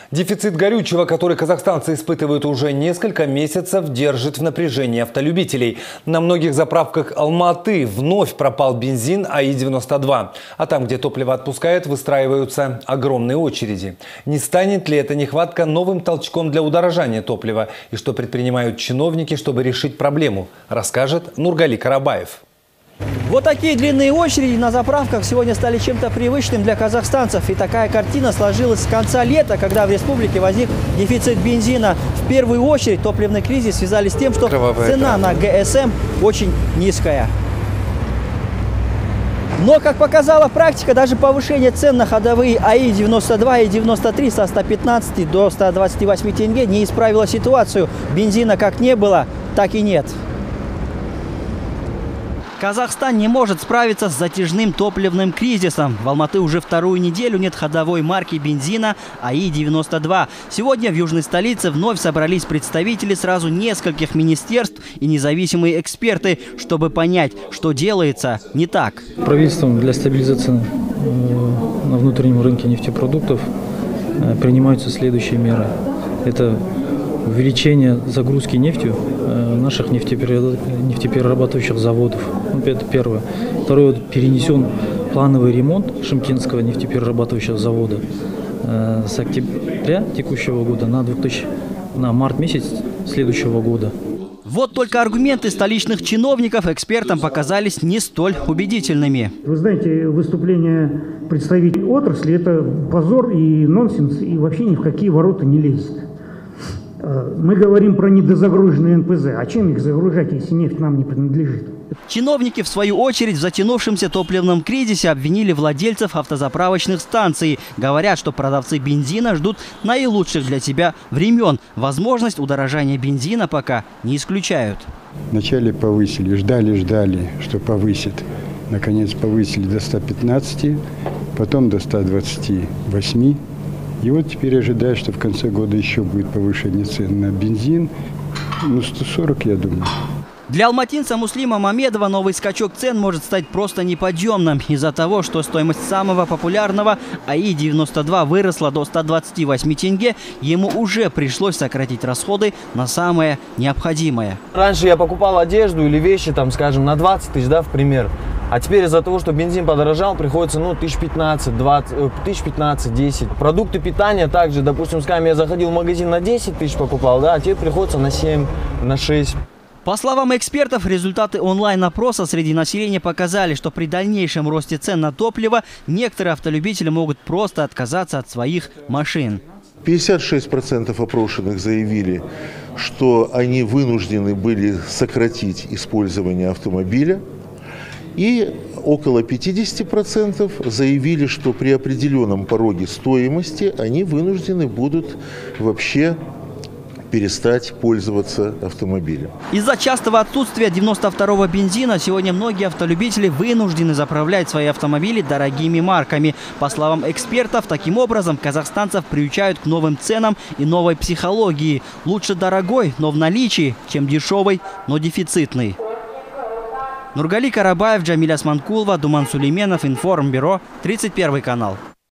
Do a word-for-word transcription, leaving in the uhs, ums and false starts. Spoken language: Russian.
Дефицит горючего, который казахстанцы испытывают уже несколько месяцев, держит в напряжении автолюбителей. На многих заправках Алматы вновь пропал бензин АИ девяносто два. А там, где топливо отпускают, выстраиваются огромные очереди. Не станет ли эта нехватка новым толчком для удорожания топлива? И что предпринимают чиновники, чтобы решить проблему, расскажет Нургали Карабаев. Вот такие длинные очереди на заправках сегодня стали чем-то привычным для казахстанцев. И такая картина сложилась с конца лета, когда в республике возник дефицит бензина. В первую очередь топливный кризис связали с тем, что Кровавая цена травма. на ГСМ очень низкая. Но, как показала практика, даже повышение цен на ходовые АИ девяносто два и девяносто три со ста пятнадцати до ста двадцати восьми тенге не исправило ситуацию. Бензина как не было, так и нет. Казахстан не может справиться с затяжным топливным кризисом. В Алматы уже вторую неделю нет ходовой марки бензина АИ девяносто два. Сегодня в южной столице вновь собрались представители сразу нескольких министерств и независимые эксперты, чтобы понять, что делается не так. Правительством для стабилизации на внутреннем рынке нефтепродуктов принимаются следующие меры. Это увеличение загрузки нефтью наших нефтеперерабатывающих заводов. Это первое. Второе. Перенесен плановый ремонт Шымкентского нефтеперерабатывающего завода с октября текущего года на, двухтысячный, на март месяц следующего года. Вот только аргументы столичных чиновников экспертам показались не столь убедительными. Вы знаете, выступление представителей отрасли – это позор и нонсенс, и вообще ни в какие ворота не лезет. Мы говорим про недозагруженные эн пэ зэ. А чем их загружать, если нефть нам не принадлежит? Чиновники, в свою очередь, в затянувшемся топливном кризисе обвинили владельцев автозаправочных станций. Говорят, что продавцы бензина ждут наилучших для себя времен. Возможность удорожания бензина пока не исключают. Вначале повысили, ждали-ждали, что повысит. Наконец повысили до ста пятнадцати, потом до ста двадцати восьми. И вот теперь ожидают, что в конце года еще будет повышение цен на бензин. Ну, сто сорок, я думаю. Для алматинца Муслима Мамедова новый скачок цен может стать просто неподъемным из-за того, что стоимость самого популярного АИ девяносто два выросла до ста двадцати восьми тенге. Ему уже пришлось сократить расходы на самое необходимое. Раньше я покупал одежду или вещи, там, скажем, на двадцать тысяч, да, в пример. А теперь из-за того, что бензин подорожал, приходится, ну, тысяч пятнадцать, двадцать, тысяч пятнадцать, десять. Продукты питания также, допустим, с вами я заходил в магазин на десять тысяч покупал, да, а теперь приходится на семь, на шесть. По словам экспертов, результаты онлайн-опроса среди населения показали, что при дальнейшем росте цен на топливо некоторые автолюбители могут просто отказаться от своих машин. пятьдесят шесть процентов опрошенных заявили, что они вынуждены были сократить использование автомобиля. И около пятидесяти процентов заявили, что при определенном пороге стоимости они вынуждены будут вообще перестать пользоваться автомобилем. Из-за частого отсутствия девяносто второго бензина сегодня многие автолюбители вынуждены заправлять свои автомобили дорогими марками. По словам экспертов, таким образом казахстанцев приучают к новым ценам и новой психологии. Лучше дорогой, но в наличии, чем дешевый, но дефицитный. Нургали Карабаев, Джамиля Османкулова, Думан Сулейменов, Информбюро, тридцать первый канал.